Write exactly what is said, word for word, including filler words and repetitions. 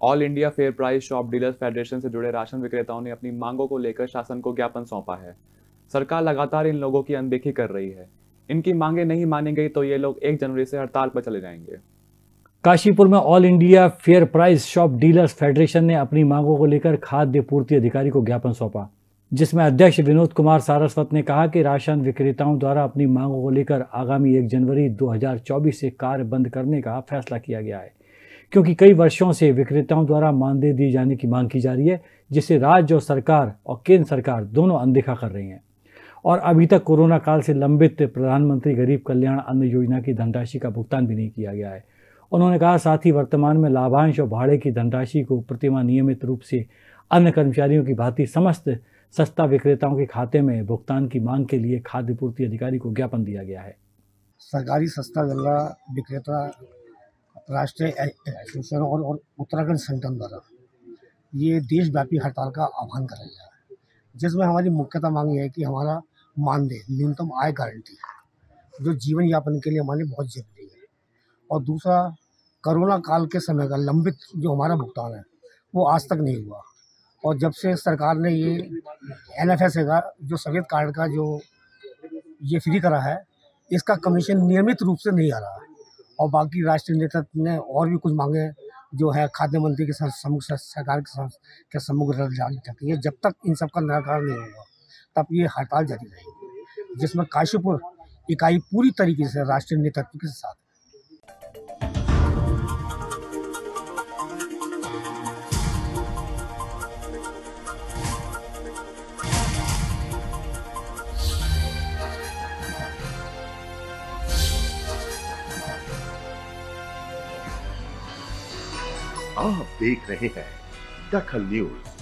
All India fair price shop dealers federation से जुड़े ration विक्रेताओं ने अपनी मांगों को लेकर शासन को ज्ञापन सौंपा है। सरकार लगातार इन लोगों की अनदेखी कर रही है। इनकी मांगे नहीं मानी गई तो ये लोग एक जनवरी से हड़ताल पर चले जाएंगे। काशीपुर में all India fair price shop dealers federation ने अपनी मांगों को लेकर खाद्य पूर्ति अधिकारी को ज्ञापन सौंपा, जिसमें अध्यक्ष विनोद कुमार सारस्वत ने कहा कि राशन विक्रेताओं द्वारा अपनी मांगों को लेकर आगामी एक जनवरी दो हज़ार चौबीस से कार्य बंद करने का फैसला किया गया है, क्योंकि कई वर्षों से विक्रेताओं द्वारा मानदेय दिए जाने की मांग की जा रही है, जिसे राज्य और सरकार और केंद्र सरकार दोनों अनदेखा कर रही हैं। और अभी तक कोरोना काल से लंबित प्रधानमंत्री गरीब कल्याण अन्न योजना की धनराशि का भुगतान भी नहीं किया गया है। उन्होंने कहा साथ ही वर्तमान में लाभांश और भाड़े की धनराशि को प्रतिमाह नियमित रूप से अन्य कर्मचारियों की भांति समस्त सस्ता विक्रेताओं के खाते में भुगतान की मांग के लिए खाद्य पूर्ति अधिकारी को ज्ञापन दिया गया है। सरकारी सस्ता गल्ला विक्रेता राष्ट्रीय एसोसिएशन और, और उत्तराखंड संगठन द्वारा ये देशव्यापी हड़ताल का आह्वान कराया गया है, जिसमें हमारी मुख्यतः मांग ये है कि हमारा मानदेय न्यूनतम आय गारंटी जो जीवन यापन के लिए हमारे लिए बहुत जरूरी है, और दूसरा कोरोना काल के समय का लंबित जो हमारा भुगतान है वो आज तक नहीं हुआ। और जब से सरकार ने ये एन एफ एस का जो सफेद कार्ड का जो ये फ्री करा है, इसका कमीशन नियमित रूप से नहीं आ रहा है। और बाकी राष्ट्रीय नेतृत्व ने और भी कुछ मांगे जो है खाद्य मंत्री के सम्मुख सरकार के सम्मुख रखी है। जब तक इन सब का निराकरण नहीं होगा तब ये हड़ताल जारी रहेगी, जिसमें काशीपुर इकाई पूरी तरीके से राष्ट्रीय नेतृत्व के साथ। आप देख रहे हैं दखल न्यूज।